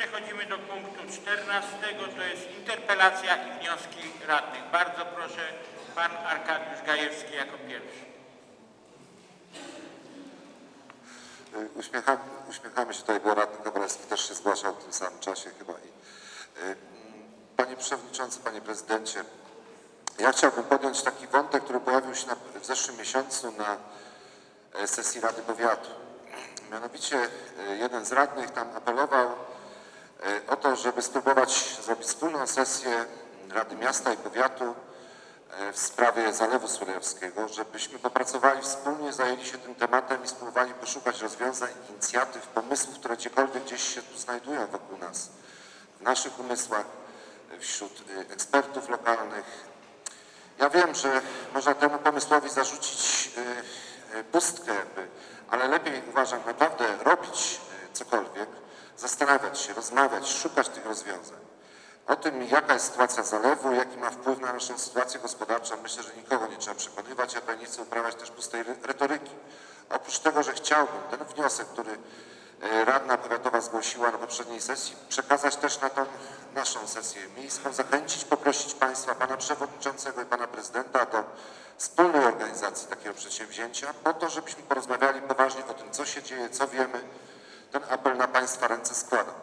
przechodzimy do punktu 14, to jest interpelacja i wnioski radnych. Bardzo proszę, pan Arkadiusz Gajewski jako pierwszy. Uśmiechamy się tutaj, bo radny Kowalewski też się zgłaszał w tym samym czasie chyba. Panie Przewodniczący, Panie Prezydencie, ja chciałbym podjąć taki wątek, który pojawił się w zeszłym miesiącu na sesji Rady Powiatu. Mianowicie jeden z radnych tam apelował o to, żeby spróbować zrobić wspólną sesję Rady Miasta i Powiatu w sprawie Zalewu Sulejowskiego, żebyśmy popracowali wspólnie, zajęli się tym tematem i spróbowali poszukać rozwiązań, inicjatyw, pomysłów, które gdziekolwiek gdzieś się tu znajdują wokół nas, w naszych umysłach, wśród ekspertów lokalnych. Ja wiem, że można temu pomysłowi zarzucić pustkę, ale lepiej uważam naprawdę robić cokolwiek, zastanawiać się, rozmawiać, szukać tych rozwiązań. O tym, jaka jest sytuacja zalewu, jaki ma wpływ na naszą sytuację gospodarczą, myślę, że nikogo nie trzeba przekonywać. Ja tutaj nie chcę uprawiać też pustej retoryki. Oprócz tego, że chciałbym ten wniosek, który radna powiatowa zgłosiła na poprzedniej sesji, przekazać też na tą naszą sesję miejską, zachęcić, poprosić Państwa, Pana Przewodniczącego i Pana Prezydenta do wspólnej organizacji takiego przedsięwzięcia, po to, żebyśmy porozmawiali poważnie o tym, co się dzieje, co wiemy. Ten apel na Państwa ręce składam.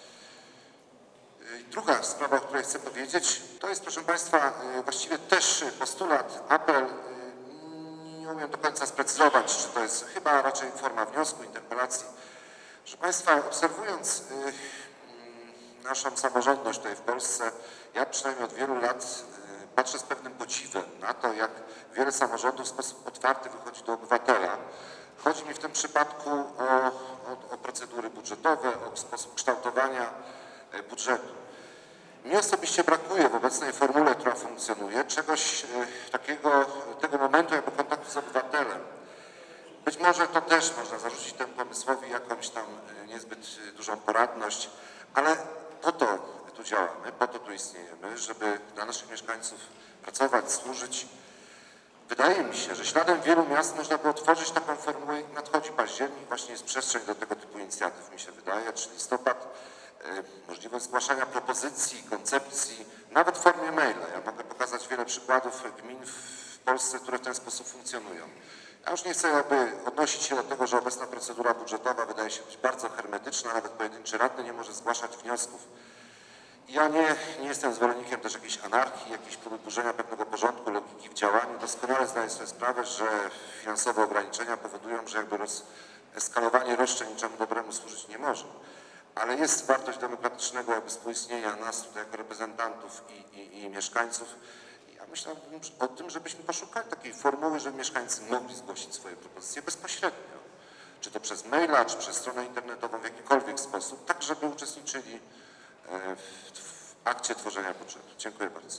Druga sprawa, o której chcę powiedzieć, to jest, proszę Państwa, właściwie też postulat, apel, nie umiem do końca sprecyzować, czy to jest chyba raczej forma wniosku, interpelacji. Proszę Państwa, obserwując naszą samorządność tutaj w Polsce, ja przynajmniej od wielu lat patrzę z pewnym podziwem na to, jak wiele samorządów w sposób otwarty wychodzi do obywatela. Chodzi mi w tym przypadku o procedury budżetowe, o sposób kształtowania budżetu. Mnie osobiście brakuje w obecnej formule, która funkcjonuje, czegoś takiego, tego momentu jakby kontaktu z obywatelem. Być może to też można zarzucić temu pomysłowi jakąś tam niezbyt dużą poradność, ale po to tu działamy, po to tu istniejemy, żeby dla naszych mieszkańców pracować, służyć. Wydaje mi się, że śladem wielu miast można by otworzyć taką formułę. Nadchodzi październik, właśnie jest przestrzeń do tego typu inicjatyw, mi się wydaje, czy listopad, możliwość zgłaszania propozycji, koncepcji, nawet w formie maila. Ja mogę pokazać wiele przykładów gmin w Polsce, które w ten sposób funkcjonują. Ja już nie chcę jakby odnosić się do tego, że obecna procedura budżetowa wydaje się być bardzo hermetyczna, nawet pojedynczy radny nie może zgłaszać wniosków. Ja nie jestem zwolennikiem też jakiejś anarchii, jakiejś próby burzenia pewnego porządku, logiki w działaniu. Doskonale zdaję sobie sprawę, że finansowe ograniczenia powodują, że jakby eskalowanie roszczeń niczemu dobremu służyć nie może. Ale jest wartość demokratycznego jakby współistnienia nas tutaj jako reprezentantów i mieszkańców. Ja myślę o tym, żebyśmy poszukali takiej formuły, żeby mieszkańcy mogli zgłosić swoje propozycje bezpośrednio. Czy to przez maila, czy przez stronę internetową, w jakikolwiek sposób, tak żeby uczestniczyli w akcie tworzenia budżetu. Dziękuję bardzo.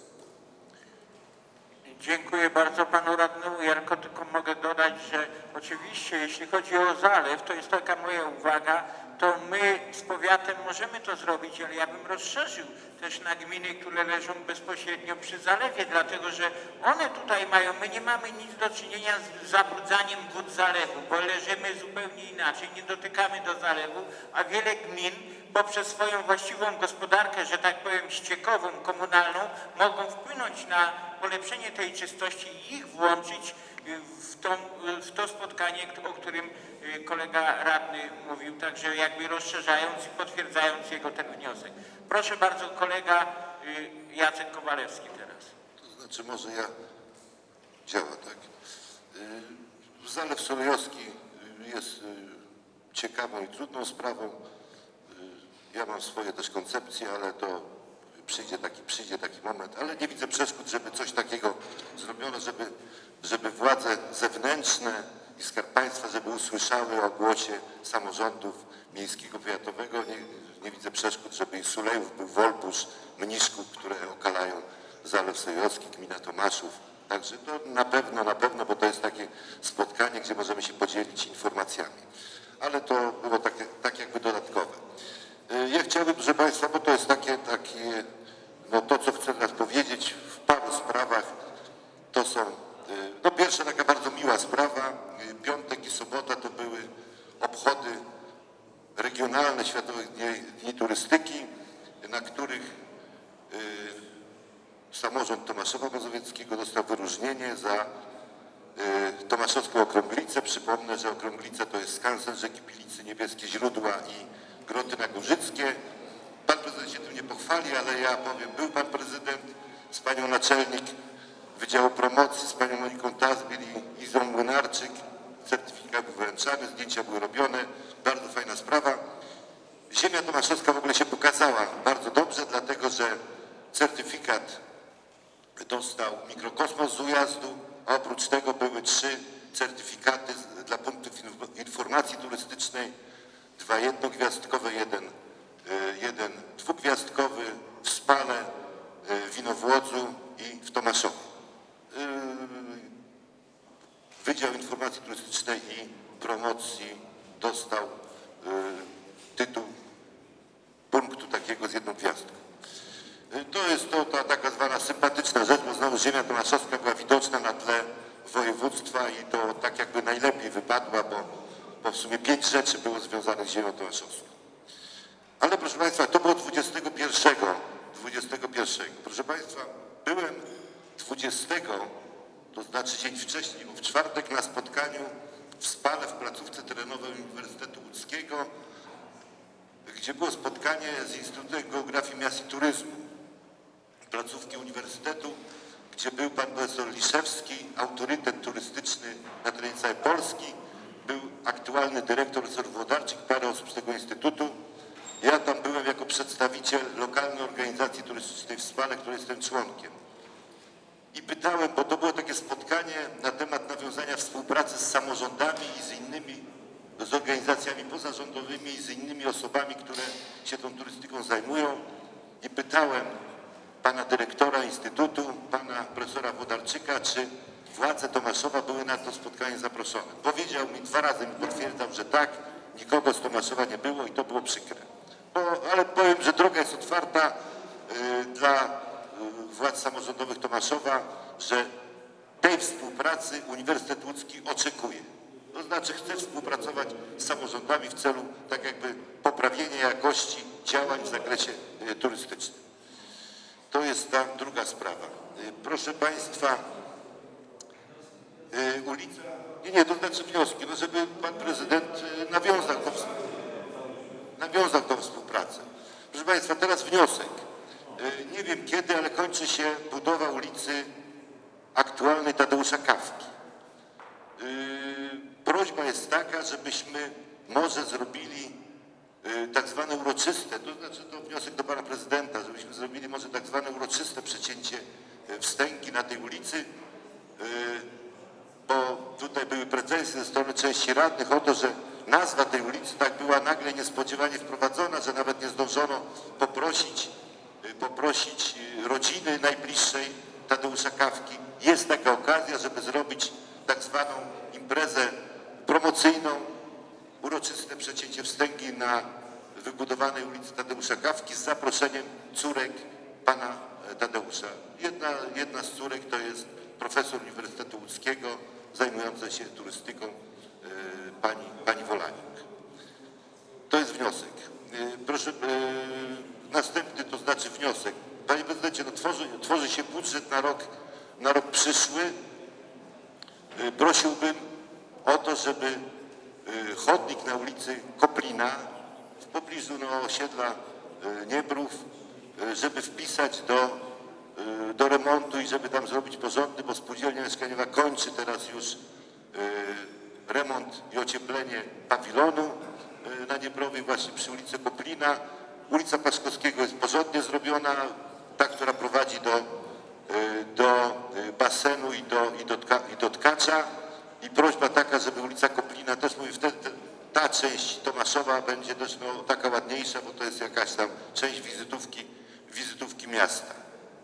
Dziękuję bardzo panu radnemu Jarko, tylko mogę dodać, że oczywiście jeśli chodzi o zalew, to jest taka moja uwaga, to my z powiatem możemy to zrobić, ale ja bym rozszerzył też na gminy, które leżą bezpośrednio przy zalewie, dlatego że one tutaj mają, my nie mamy nic do czynienia z zabrudzaniem wód zalewu, bo leżymy zupełnie inaczej, nie dotykamy do zalewu, a wiele gmin poprzez swoją właściwą gospodarkę, że tak powiem ściekową, komunalną, mogą wpłynąć na polepszenie tej czystości i ich włączyć w to spotkanie, o którym kolega radny mówił, także jakby rozszerzając i potwierdzając jego ten wniosek. Proszę bardzo, kolega Jacek Kowalewski teraz. To znaczy może ja działa, tak? Zalew Sulejowski jest ciekawą i trudną sprawą. Ja mam swoje też koncepcje, ale to przyjdzie taki moment, ale nie widzę przeszkód, żeby coś takiego zrobiono, żeby władze zewnętrzne i Skarb Państwa, żeby usłyszały o głosie samorządów miejskiego, powiatowego. Nie widzę przeszkód, żeby i Sulejów był Wolbusz, Mniszków, które okalają Zalew Sulejowski, gmina Tomaszów. Także to na pewno, bo to jest takie spotkanie, gdzie możemy się podzielić informacjami. Ale to było tak jakby dodatkowe. Ja chciałbym, proszę Państwa, bo to jest takie no to, co chcę teraz powiedzieć w paru sprawach, to są, no pierwsza taka bardzo miła sprawa, piątek i sobota to były obchody regionalne Światowych Dni Turystyki, na których samorząd Tomaszowa Mazowieckiego dostał wyróżnienie za Tomaszowską Okrąglicę. Przypomnę, że Okrąglica to jest skansen rzeki Pilicy, niebieskie źródła i groty nagórzyckie. Pan prezydent się tym nie pochwali, ale ja powiem, był pan prezydent z panią naczelnik Wydziału Promocji, z panią Moniką Tazbil i Izą Młynarczyk. Certyfikat był wręczany, zdjęcia były robione, bardzo fajna sprawa. Ziemia tomaszowska w ogóle się pokazała bardzo dobrze, dlatego że certyfikat dostał Mikrokosmos z Ujazdu, a oprócz tego były 3 certyfikaty dla punktów informacji turystycznej, 2 jednogwiazdkowe, jeden dwugwiazdkowy w Spale, w Inowłodzu i w Tomaszowie. Wydział Informacji Turystycznej i Promocji dostał tytuł punktu takiego z 1 gwiazdką. To jest ta taka zwana sympatyczna rzecz, bo znowu ziemia tomaszowska była widoczna na tle województwa i to tak jakby najlepiej wypadła, bo w sumie 5 rzeczy było związanych z ziemią tomaszowską. Ale proszę Państwa, to było 21. Proszę Państwa, byłem 20, to znaczy dzień wcześniej, bo w czwartek na spotkaniu w Spale w placówce terenowej Uniwersytetu Łódzkiego, gdzie było spotkanie z Instytutem Geografii Miast i Turyzmu, placówki uniwersytetu, gdzie był pan profesor Liszewski, autorytet turystyczny na terenie całej Polski, był aktualny dyrektor profesor Włodarczyk, parę osób z tego instytutu. Ja tam byłem jako przedstawiciel lokalnej organizacji turystycznej w Spale, której jestem członkiem. I pytałem, bo to było takie spotkanie na temat nawiązania współpracy z samorządami i z organizacjami pozarządowymi i z innymi osobami, które się tą turystyką zajmują. I pytałem pana dyrektora instytutu, pana profesora Włodarczyka, czy władze Tomaszowa były na to spotkanie zaproszone. Powiedział mi 2 razy, mi potwierdzał, że tak, nikogo z Tomaszowa nie było i to było przykre. Ale powiem, że droga jest otwarta dla władz samorządowych Tomaszowa, że tej współpracy Uniwersytet Łódzki oczekuje. To znaczy chce współpracować z samorządami w celu tak jakby poprawienia jakości działań w zakresie turystycznym. To jest ta druga sprawa. Proszę Państwa, ulica... Nie, to znaczy wnioski, no żeby pan prezydent nawiązał tą współpracę. Proszę Państwa, teraz wniosek. Nie wiem kiedy, ale kończy się budowa ulicy aktualnej Tadeusza Kawki. Prośba jest taka, żebyśmy może zrobili tak zwane uroczyste, to znaczy to wniosek do pana prezydenta, żebyśmy zrobili może tak zwane uroczyste przecięcie wstęgi na tej ulicy, bo tutaj były pretensje ze strony części radnych o to, że nazwa tej ulicy tak była nagle niespodziewanie wprowadzona, że nawet nie zdążono poprosić rodziny najbliższej Tadeusza Kawki. Jest taka okazja, żeby zrobić tak zwaną imprezę promocyjną, uroczyste przecięcie wstęgi na wybudowanej ulicy Tadeusza Kawki z zaproszeniem córek pana Tadeusza. Jedna z córek to jest profesor Uniwersytetu Łódzkiego zajmująca się turystyką pani Wolanik. To jest wniosek. Proszę, następny to znaczy wniosek. Panie prezydencie, no tworzy się budżet na rok przyszły. Prosiłbym o to, żeby chodnik na ulicy Koplina w pobliżu osiedla Niebrów, żeby wpisać do remontu i żeby tam zrobić porządny, bo spółdzielnia mieszkaniowa kończy teraz już remont i ocieplenie pawilonu na Niebrowie właśnie przy ulicy Koplina. Ulica Paszkowskiego jest porządnie zrobiona, ta, która prowadzi do basenu i do Tkacza. I prośba taka, żeby ulica Koplina też, mówię, wtedy ta część Tomaszowa będzie też taka ładniejsza, bo to jest jakaś tam część wizytówki miasta.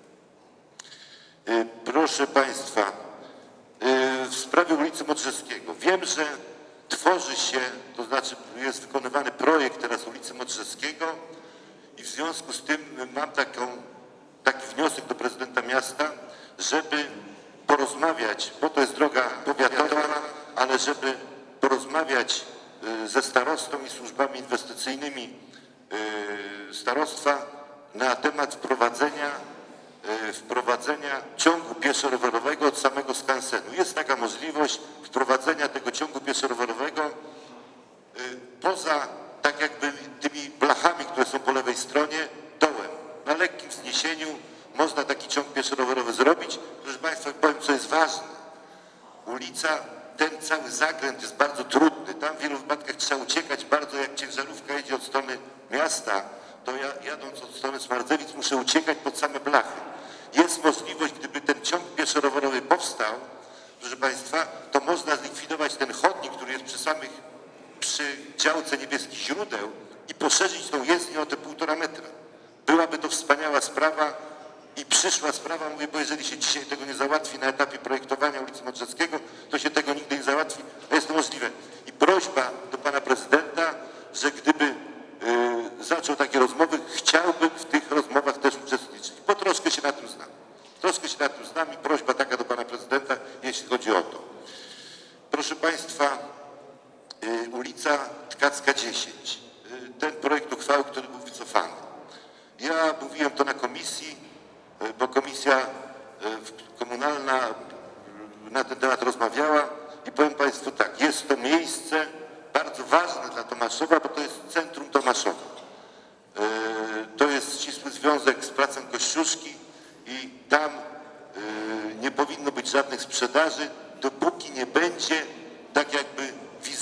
Proszę Państwa, w sprawie ulicy Modrzewskiego. Wiem, że tworzy się, to znaczy jest wykonywany projekt teraz ulicy Modrzewskiego i w związku z tym mam taki wniosek do prezydenta miasta, żeby porozmawiać, bo to jest droga powiatowa, ale żeby porozmawiać ze starostą i służbami inwestycyjnymi starostwa na temat wprowadzenia ciągu pieszo-rowerowego od samego skansenu. Jest taka możliwość wprowadzenia tego ciągu pieszo-rowerowego poza tak jakby tymi blachami, które są po lewej stronie, dołem. Na lekkim wzniesieniu można taki ciąg pieszo-rowerowy zrobić. Proszę Państwa, powiem, co jest ważne. Ulica, ten cały zakręt jest bardzo trudny. Tam w wielu wypadkach trzeba uciekać bardzo, jak ciężarówka jedzie od strony miasta, to ja jadąc od strony Smardzewic muszę uciekać pod same blachy. Jest możliwość, gdyby ten ciąg pieszo-rowerowy powstał, proszę Państwa, to można zlikwidować ten chodnik, który jest przy działce Niebieskich Źródeł i poszerzyć tą jezdnię o te 1,5 metra. Byłaby to wspaniała sprawa i przyszła sprawa, mówię, bo jeżeli się dzisiaj tego nie załatwi na etapie projektowania ulicy Modrzewskiego, to się tego nigdy nie załatwi, a jest to możliwe. I prośba do pana prezydenta, że gdyby zaczął takie rozmowy, chciałbym w tych rozmowach też uczestniczyć, bo troszkę się na tym znam. Troszkę się na tym znam i prośba taka do pana prezydenta, jeśli chodzi o to. Proszę Państwa, ulica Tkacka 10. Ten projekt uchwały, który był wycofany. Ja mówiłem to na komisji, bo komisja komunalna na ten temat rozmawiała i powiem Państwu tak, jest to miejsce bardzo ważne dla Tomaszowa, bo to jest centrum Tomaszowa. To jest ścisły związek z placem Kościuszki i tam nie powinno być żadnych sprzedaży, dopóki nie będzie tak jakby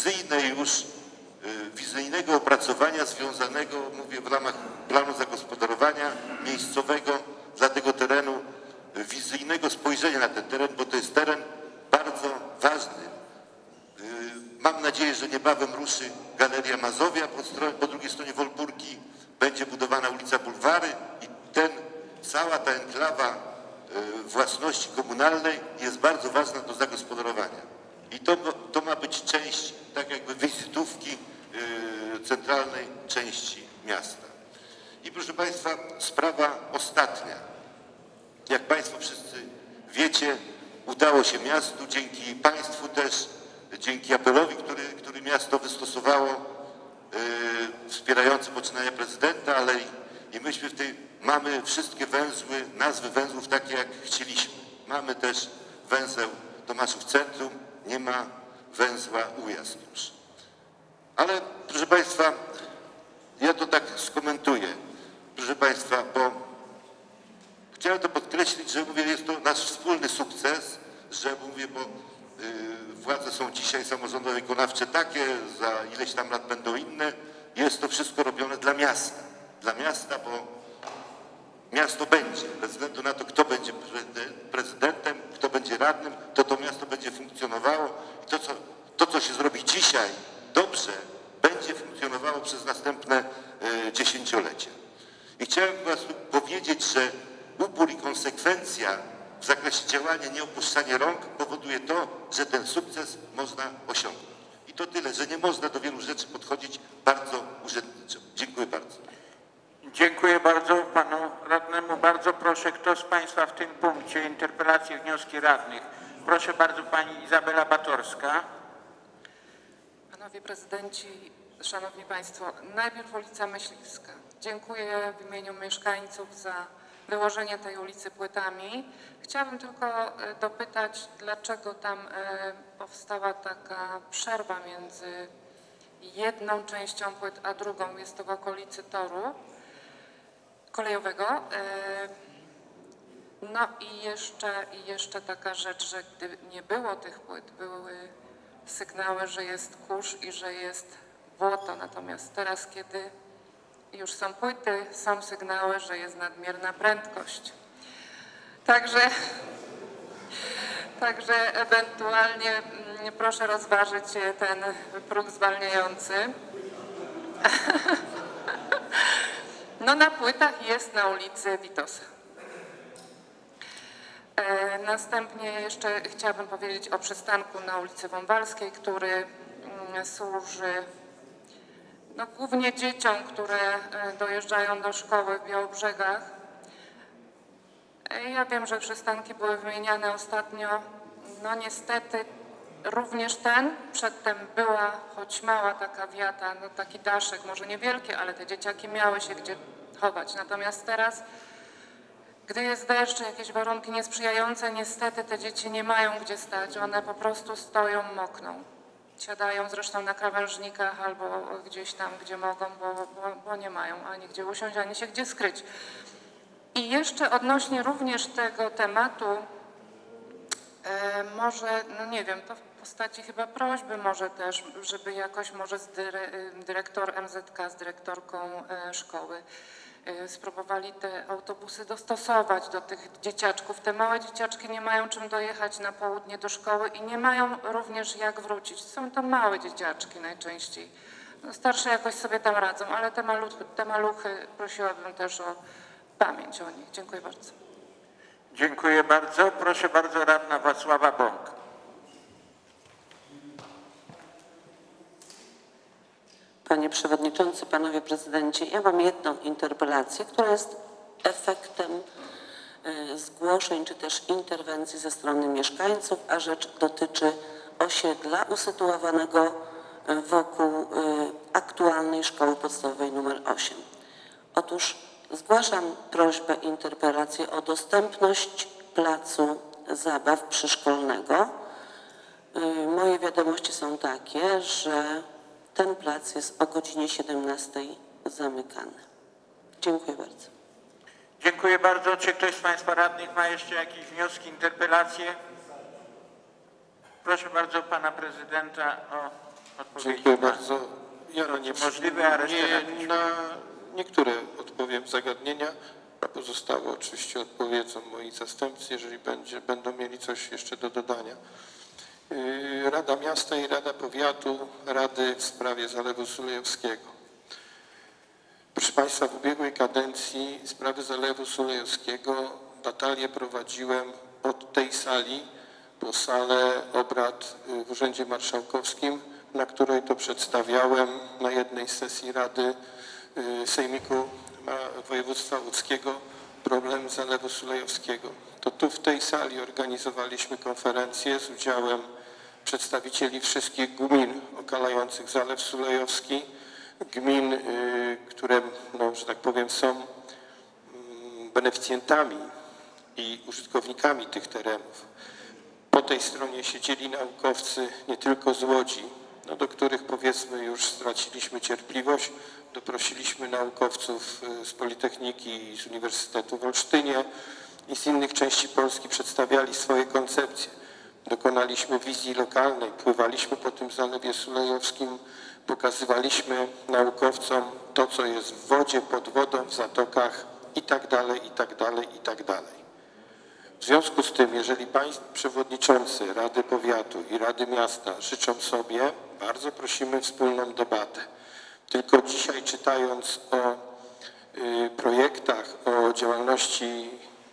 wizyjnego opracowania związanego, mówię, w ramach planu zagospodarowania miejscowego dla tego terenu, wizyjnego spojrzenia na ten teren, bo to jest teren bardzo ważny. Mam nadzieję, że niebawem ruszy Galeria Mazowia po drugiej stronie Wolburgi, będzie budowana ulica Bulwary i cała ta enklawa własności komunalnej jest bardzo ważna do zagospodarowania. I to ma być część tak jakby wizytówki centralnej części miasta. I proszę Państwa, sprawa ostatnia. Jak Państwo wszyscy wiecie, udało się miastu, dzięki Państwu też, dzięki apelowi, który miasto wystosowało, wspierający poczynania prezydenta, ale i myśmy mamy wszystkie węzły, nazwy węzłów takie, jak chcieliśmy. Mamy też węzeł Tomaszów Centrum, nie ma węzła Ujazd już. Ale proszę Państwa, ja to tak skomentuję, proszę Państwa, bo chciałem to podkreślić, że mówię, jest to nasz wspólny sukces, że mówię, bo władze są dzisiaj samorządowe wykonawcze takie, za ileś tam lat będą inne. Jest to wszystko robione dla miasta, bo miasto będzie, bez względu na to, kto będzie prezydentem, kto będzie radnym, to miasto będzie funkcjonowało i to, co się zrobi dzisiaj dobrze, będzie funkcjonowało przez następne dziesięciolecia. I chciałem Państwu powiedzieć, że upór i konsekwencja w zakresie działania, nieopuszczanie rąk powoduje to, że ten sukces można osiągnąć. I to tyle, że nie można do wielu rzeczy podchodzić bardzo urzędniczo. Dziękuję bardzo. Dziękuję bardzo panu radnemu. Bardzo proszę, kto z Państwa w tym punkcie interpelacji i wnioski radnych. Proszę bardzo, pani Izabela Batorska. Panowie prezydenci, szanowni państwo, najpierw ulica Myśliwska. Dziękuję w imieniu mieszkańców za wyłożenie tej ulicy płytami. Chciałabym tylko dopytać, dlaczego tam powstała taka przerwa między jedną częścią płyt a drugą. Jest to w okolicy toru kolejowego. No i jeszcze taka rzecz, że gdy nie było tych płyt, były sygnały, że jest kurz i że jest błoto. Natomiast teraz, kiedy już są płyty, są sygnały, że jest nadmierna prędkość. Także ewentualnie proszę rozważyć ten próg zwalniający. No na płytach jest na ulicy Witosa. Następnie jeszcze chciałabym powiedzieć o przystanku na ulicy Wąwalskiej, który służy głównie dzieciom, które dojeżdżają do szkoły w Białobrzegach. Ja wiem, że przystanki były wymieniane ostatnio. No niestety Również ten, przedtem była choć mała taka wiata, no taki daszek, może niewielki, ale te dzieciaki miały się gdzie chować. Natomiast teraz, gdy jest deszcz, jakieś warunki niesprzyjające, niestety te dzieci nie mają gdzie stać. One po prostu stoją, mokną. Siadają zresztą na krawężnikach albo gdzieś tam, gdzie mogą, bo nie mają ani gdzie usiąść, ani się gdzie skryć. I jeszcze odnośnie również tego tematu, może, no nie wiem, to w postaci chyba prośby może też, żeby jakoś może dyrektor MZK z dyrektorką szkoły spróbowali te autobusy dostosować do tych dzieciaczków. Te małe dzieciaczki nie mają czym dojechać na południe do szkoły i nie mają również jak wrócić. Są to małe dzieciaczki najczęściej. No, starsze jakoś sobie tam radzą, ale te maluchy prosiłabym też o pamięć o nich. Dziękuję bardzo. Dziękuję bardzo. Proszę bardzo, radna Wacława Bąk. Panie Przewodniczący, Panowie Prezydenci, ja mam jedną interpelację, która jest efektem zgłoszeń czy też interwencji ze strony mieszkańców, a rzecz dotyczy osiedla usytuowanego wokół aktualnej Szkoły Podstawowej nr 8. Otóż zgłaszam prośbę, interpelację o dostępność placu zabaw przyszkolnego. Moje wiadomości są takie, że ten plac jest o godzinie 17 zamykany. Dziękuję bardzo. Dziękuję bardzo. Czy ktoś z Państwa radnych ma jeszcze jakieś wnioski, interpelacje? Proszę bardzo Pana Prezydenta o odpowiedź. Dziękuję bardzo. Ja na Możliwe, a resztę na piśmie. na niektóre odpowiem zagadnienia, a pozostałe oczywiście odpowiedzą moi zastępcy, jeżeli będą mieli coś jeszcze do dodania. Rada Miasta i Rada Powiatu, Rady w sprawie Zalewu Sulejowskiego. Proszę Państwa, w ubiegłej kadencji sprawy Zalewu Sulejowskiego batalię prowadziłem od tej sali po salę obrad w Urzędzie Marszałkowskim, na której to przedstawiałem na jednej sesji Rady Sejmiku Województwa Łódzkiego problem Zalewu Sulejowskiego. To tu w tej sali organizowaliśmy konferencję z udziałem przedstawicieli wszystkich gmin okalających Zalew Sulejowski, gmin, które, no, że tak powiem, są beneficjentami i użytkownikami tych terenów. Po tej stronie siedzieli naukowcy nie tylko z Łodzi, no, do których powiedzmy już straciliśmy cierpliwość. Doprosiliśmy naukowców z Politechniki i z Uniwersytetu w Olsztynie i z innych części Polski, przedstawiali swoje koncepcje. Dokonaliśmy wizji lokalnej, pływaliśmy po tym Zalewie Sulejowskim, pokazywaliśmy naukowcom to, co jest w wodzie, pod wodą, w zatokach i tak dalej, i tak dalej, i tak dalej. W związku z tym, jeżeli Państwo Przewodniczący Rady Powiatu i Rady Miasta życzą sobie, bardzo prosimy wspólną debatę. Tylko dzisiaj, czytając o projektach, o działalności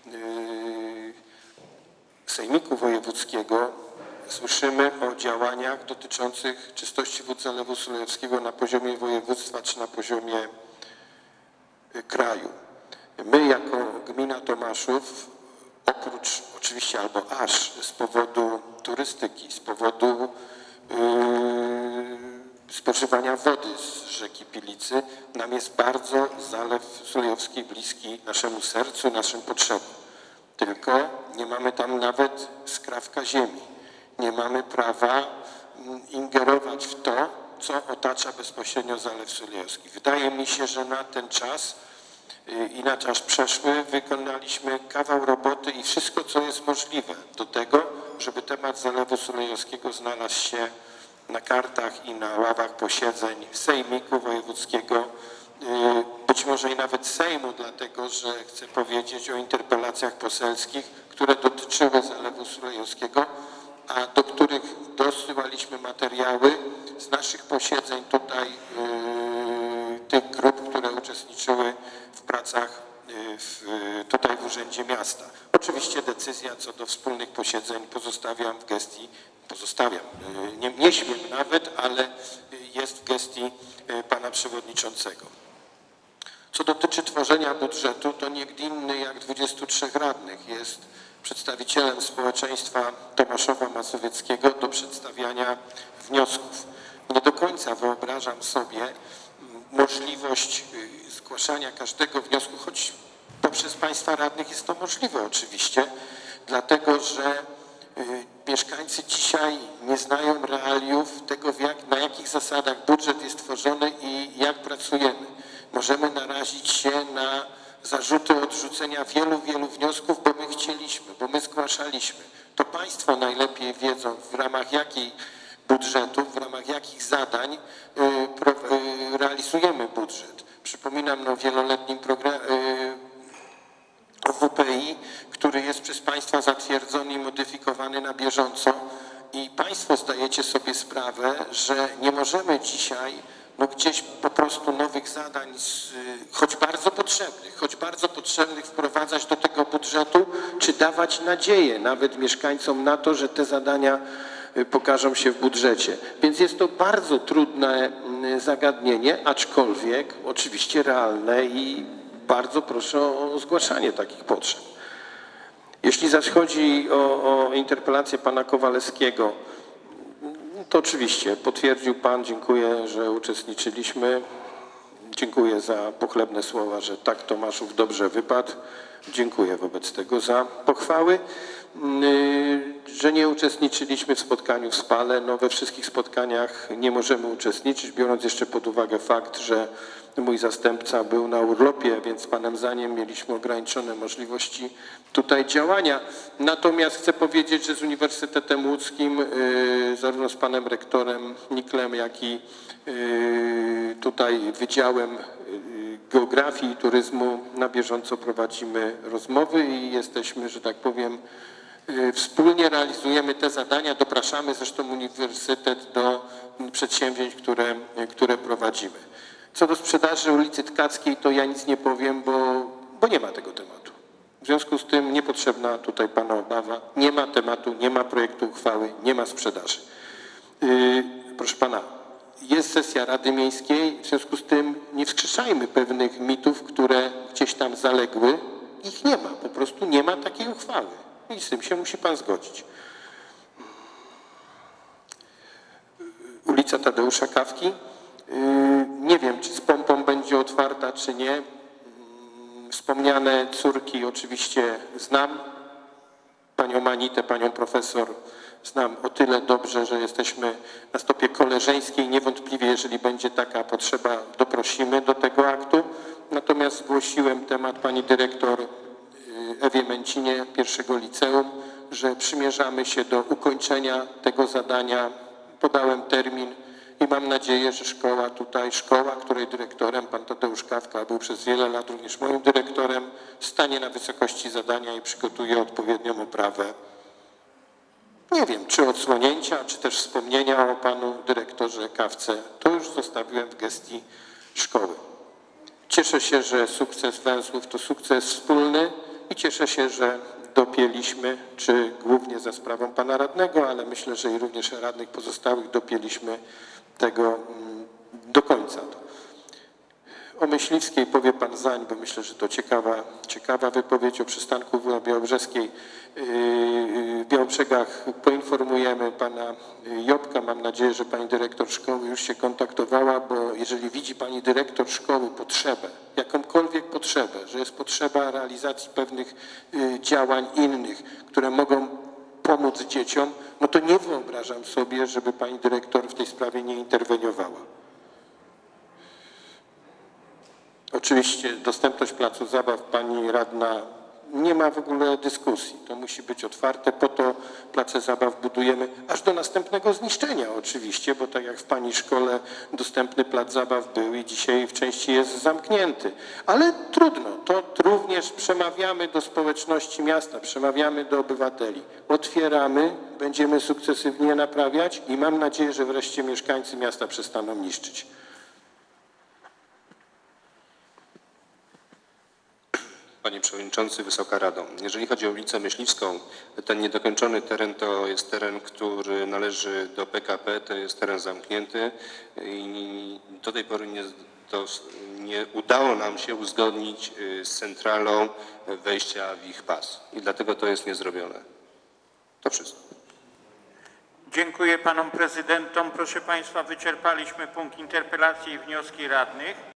Sejmiku Wojewódzkiego, słyszymy o działaniach dotyczących czystości wód Zalewu Sulejowskiego na poziomie województwa czy na poziomie kraju. My jako gmina Tomaszów, oprócz oczywiście albo aż z powodu turystyki, z powodu spożywania wody z rzeki Pilicy, nam jest bardzo Zalew Sulejowski bliski naszemu sercu, naszym potrzebom. Tylko nie mamy tam nawet skrawka ziemi. Nie mamy prawa ingerować w to, co otacza bezpośrednio Zalew Sulejowski. Wydaje mi się, że na ten czas i na czas przeszły wykonaliśmy kawał roboty i wszystko, co jest możliwe do tego, żeby temat Zalewu Sulejowskiego znalazł się na kartach i na ławach posiedzeń Sejmiku Wojewódzkiego, być może i nawet Sejmu, dlatego że chcę powiedzieć o interpelacjach poselskich, które dotyczyły Zalewu Sulejowskiego, a do których dosyłaliśmy materiały z naszych posiedzeń tutaj, tych grup, które uczestniczyły w pracach tutaj w Urzędzie Miasta. Oczywiście decyzja co do wspólnych posiedzeń pozostawiam w gestii, nie śmiem nawet, ale jest w gestii pana przewodniczącego. Co dotyczy tworzenia budżetu, to nikt inny jak 23 radnych jest przedstawicielem społeczeństwa Tomaszowa Mazowieckiego do przedstawiania wniosków. Nie do końca wyobrażam sobie możliwość zgłaszania każdego wniosku, choć poprzez państwa radnych jest to możliwe oczywiście, dlatego że mieszkańcy dzisiaj nie znają realiów tego, na jakich zasadach budżet jest tworzony i jak pracujemy. Możemy narazić się na zarzuty odrzucenia wielu wniosków, bo my chcieliśmy, bo my zgłaszaliśmy. To państwo najlepiej wiedzą, w ramach jakiej budżetu, w ramach jakich zadań realizujemy budżet. Przypominam wieloletnim WPI, który jest przez państwa zatwierdzony i modyfikowany na bieżąco i państwo zdajecie sobie sprawę, że nie możemy dzisiaj gdzieś po prostu nowych zadań, choć bardzo potrzebnych wprowadzać do tego budżetu, czy dawać nadzieję nawet mieszkańcom na to, że te zadania pokażą się w budżecie. Więc jest to bardzo trudne zagadnienie, aczkolwiek oczywiście realne i bardzo proszę o zgłaszanie takich potrzeb. Jeśli zaś chodzi o interpelację pana Kowalewskiego, to oczywiście potwierdził pan, dziękuję, że uczestniczyliśmy. Dziękuję za pochlebne słowa, że tak Tomaszów dobrze wypadł. Dziękuję wobec tego za pochwały. Że nie uczestniczyliśmy w spotkaniu w Spale. We wszystkich spotkaniach nie możemy uczestniczyć, biorąc jeszcze pod uwagę fakt, że mój zastępca był na urlopie, więc z panem Zaniem mieliśmy ograniczone możliwości tutaj działania. Natomiast chcę powiedzieć, że z Uniwersytetem Łódzkim, zarówno z panem rektorem Niklem, jak i tutaj Wydziałem Geografii i Turyzmu na bieżąco prowadzimy rozmowy i jesteśmy, że tak powiem, wspólnie realizujemy te zadania. Dopraszamy zresztą uniwersytet do przedsięwzięć, które prowadzimy. Co do sprzedaży ulicy Tkackiej, to ja nic nie powiem, bo nie ma tego tematu. W związku z tym niepotrzebna tutaj pana obawa. Nie ma tematu, nie ma projektu uchwały, nie ma sprzedaży. Proszę pana, jest sesja Rady Miejskiej, w związku z tym nie wskrzeszajmy pewnych mitów, które gdzieś tam zaległy. Ich nie ma, po prostu nie ma takiej uchwały. I z tym się musi pan zgodzić. Ulica Tadeusza Kawki. Nie wiem, czy z pompą będzie otwarta, czy nie. Wspomniane córki oczywiście znam. Panią Manitę, panią profesor znam o tyle dobrze, że jesteśmy na stopie koleżeńskiej. Niewątpliwie, jeżeli będzie taka potrzeba, doprosimy do tego aktu. Natomiast zgłosiłem temat pani dyrektor Ewie Męcinie pierwszego liceum, że przymierzamy się do ukończenia tego zadania. Podałem termin i mam nadzieję, że szkoła, której dyrektorem pan Tadeusz Kawka był przez wiele lat również moim dyrektorem, stanie na wysokości zadania i przygotuje odpowiednią oprawę. Nie wiem, czy odsłonięcia, czy też wspomnienia o panu dyrektorze Kawce. To już zostawiłem w gestii szkoły. Cieszę się, że sukces węzłów to sukces wspólny i cieszę się, że dopięliśmy, czy głównie za sprawą pana radnego, ale myślę, że i również radnych pozostałych dopięliśmy tego do końca. O Myśliwskiej powie pan Zań, bo myślę, że to ciekawa wypowiedź o przystanku w Białobrzeskiej. W Białobrzegach poinformujemy pana Jobka. Mam nadzieję, że pani dyrektor szkoły już się kontaktowała, bo jeżeli widzi pani dyrektor szkoły potrzebę, jakąkolwiek potrzebę, że jest potrzeba realizacji pewnych działań innych, które mogą pomóc dzieciom, no to nie wyobrażam sobie, żeby pani dyrektor w tej sprawie nie interweniowała. Oczywiście dostępność placu zabaw, pani radna, nie ma w ogóle dyskusji. To musi być otwarte, po to place zabaw budujemy aż do następnego zniszczenia oczywiście, bo tak jak w pani szkole dostępny plac zabaw był i dzisiaj w części jest zamknięty. Ale trudno, to również przemawiamy do społeczności miasta, przemawiamy do obywateli. Otwieramy, będziemy sukcesywnie naprawiać i mam nadzieję, że wreszcie mieszkańcy miasta przestaną niszczyć. Panie Przewodniczący, Wysoka Rado. Jeżeli chodzi o ulicę Myśliwską, ten niedokończony teren to jest teren, który należy do PKP, to jest teren zamknięty i do tej pory nie udało nam się uzgodnić z centralą wejścia w ich pas i dlatego to jest niezrobione. To wszystko. Dziękuję panom prezydentom. Proszę państwa, wyczerpaliśmy punkt interpelacji i wnioski radnych.